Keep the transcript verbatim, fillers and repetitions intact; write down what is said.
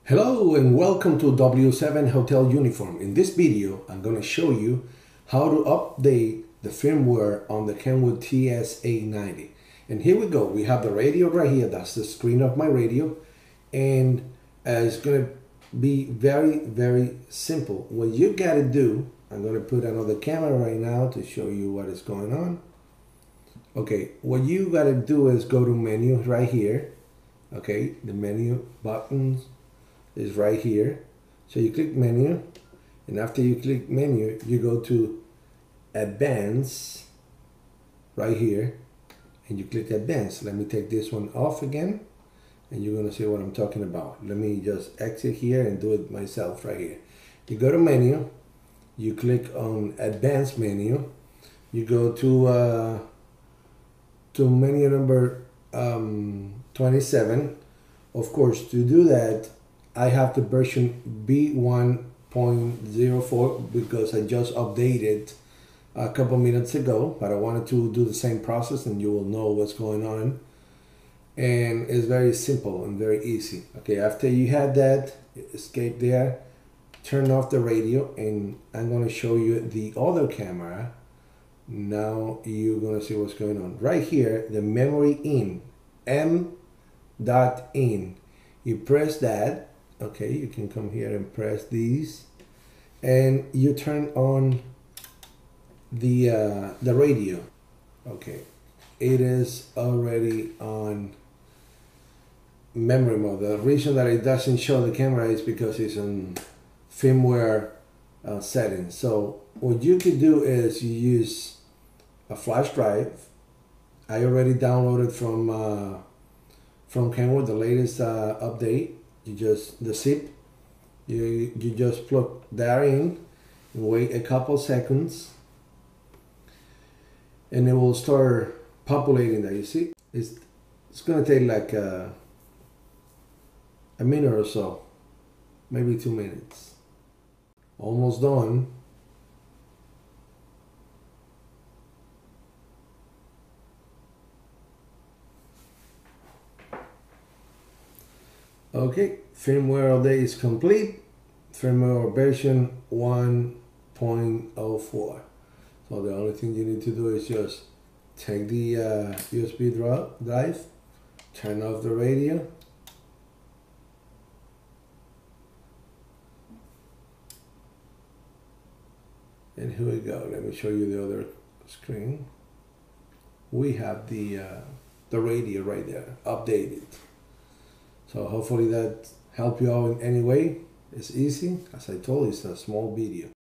Hello and welcome to W seven Hotel Uniform. In this video, I'm going to show you how to update the firmware on the KENWOOD T S eight ninety. And here we go. We have the radio right here. That's the screen of my radio. And uh, it's going to be very, very simple. What you got to do, I'm going to put another camera right now to show you what is going on. Okay, what you got to do is go to menu right here. Okay, the menu buttons is right here. So you click menu, and after you click menu, you go to advanced right here, and you click advanced. Let me take this one off again, and you're gonna see what I'm talking about. Let me just exit here and do it myself right here. You go to menu, you click on advanced menu, you go to uh, to menu number um, twenty-seven. Of course, to do that, I have the version V one point oh four because I just updated a couple minutes ago, but I wanted to do the same process and you will know what's going on. And it's very simple and very easy. Okay, after you had that, escape there, turn off the radio, and I'm going to show you the other camera. Now you're going to see what's going on. Right here, the memory in, M dot in. You press that. Okay, you can come here and press these, and you turn on the uh, the radio. Okay, it is already on memory mode. The reason that it doesn't show the camera is because it's on firmware uh, settings. So what you can do is you use a flash drive. I already downloaded from uh, from KENWOOD the latest uh, update. You just, the zip, you, you just plug that in and wait a couple seconds, and it will start populating that. You see, it's, it's going to take like a, a minute or so, maybe two minutes. Almost done. Okay, firmware update is complete. Firmware version one point oh four. So the only thing you need to do is just take the uh, U S B drive, turn off the radio, and here we go. Let me show you the other screen. We have the uh, the radio right there, updated. So hopefully that helped you out in any way. It's easy. As I told you, it's a small video.